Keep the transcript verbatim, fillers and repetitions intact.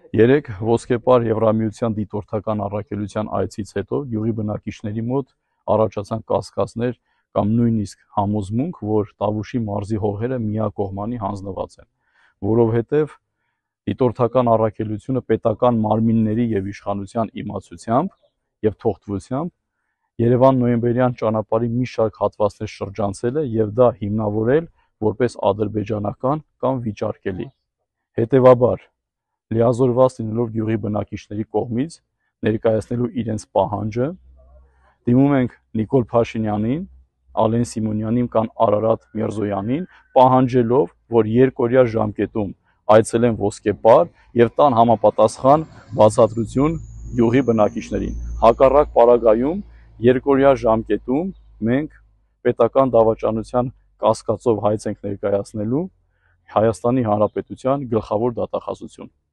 Երեկ ոսկեպար Եվրամիության դիտորդական առաքելության այցից հետո գյուղի բնակիչների մոտ առաջացան կասկածներ կամ նույնիսկ համոզմունք, որ Տավուշի մարզի հողերը միակողմանի հանձնված են, որովհետև դիտորդական առաքելությունը պետական մարմինների և իշխանության իմացությամբ և թողտվությամբ Երևան-Նոյեմբերյան ճանապարհի մի շարք հատվածներ շրջանցել է և դա հիմնավորել որպես ադրբեջանական կամ վիճարկելի։ Հետևաբար, լիազորված լինելով գյուղի բնակիչների կողմից ներկայացնելու իրենց պահանջը, դիմում ենք Նիկոլ Փաշինյանին, Ալեն Սիմոնյանին կամ Արարատ Միրզոյանին, պահանջելով, որ երկօրյա ժամկետում այցելեն ոսկեպար և տան համապատասխան բացատրություն գյուղի բնակիչներին։ Հակառակ պարագայում երկօրյա ժամկետում մենք պետական դավաճանության կասկածով հայց ենք ներկայացնելու Հայաստանի Հանրապետության գլխավոր դատախազություն։